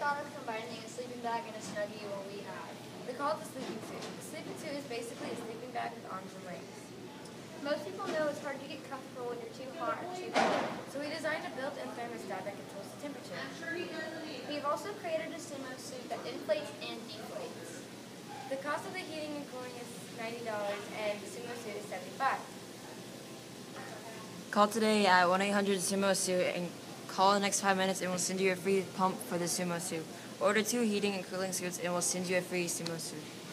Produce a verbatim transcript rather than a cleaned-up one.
thought of combining a sleeping bag and a Snuggie what we have. We call it the sleeping suit. The sleeping suit is basically a sleeping bag with arms and legs. Most people know it's hard to get comfortable when you're too hot or too cold, so we designed a built-in thermostat that controls the temperature. We've also created a sumo suit that inflates and deflates. The cost of the heating and cooling is ninety dollars and the sumo suit is seventy-five dollars. Call today at one eight hundred sumo suit and call in the next five minutes and we'll send you a free pump for the sumo suit. Order two heating and cooling suits and we'll send you a free sumo suit.